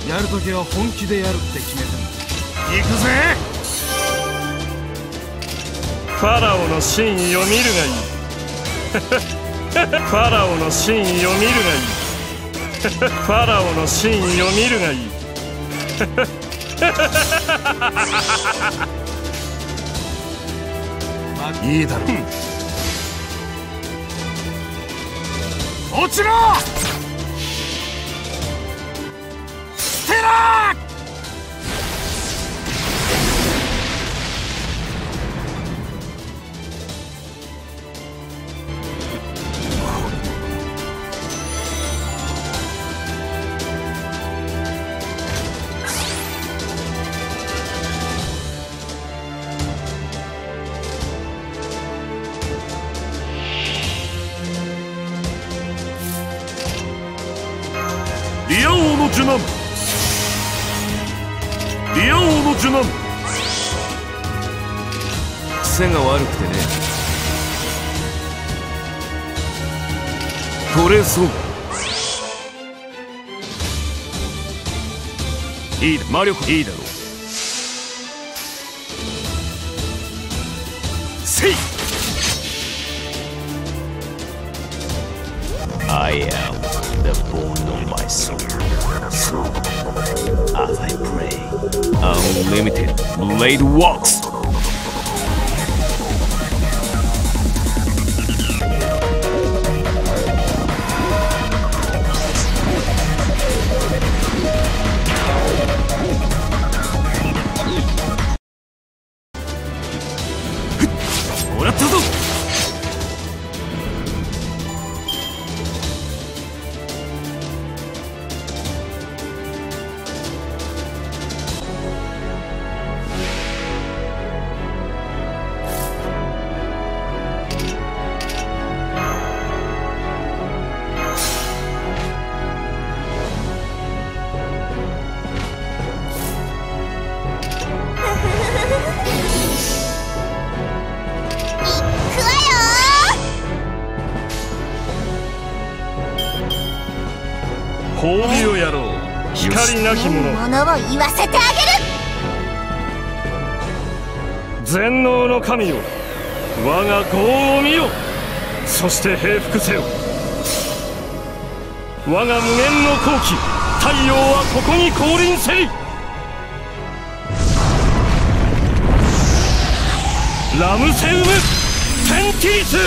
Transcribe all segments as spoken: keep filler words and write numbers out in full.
やるときは本気でやるって決めてんだ。行くぜ。 ファラオの真意を見るがいい。ファラオの真意を見るがいい。ファラオの真意を見るがいい。 いいだろう。落ちろ！ステラー！ リア王の受難。リア王の受難。 癖が悪くてね。取れそう。いいだ、魔力いいだろう。せい。I am the bone of my soul. So, as I pray, unlimited blade walks. もらったぞ。 褒美をやろう。光なき者。 ものを言わせてあげる。 全能の神よ、我が業を見よ。そして平服せよ。我が無限の好機、太陽はここに降臨せり。ラムセウムテンティリス。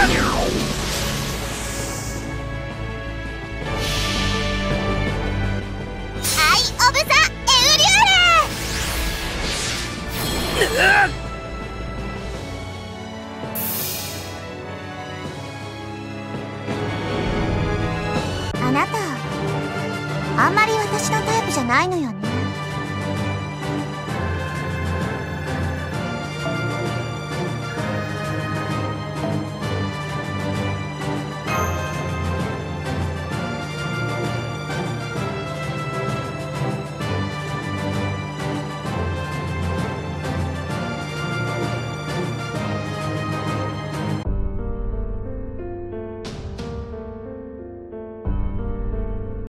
オブザ・エウリューレ。あなた、あんまり私のタイプじゃないのよね。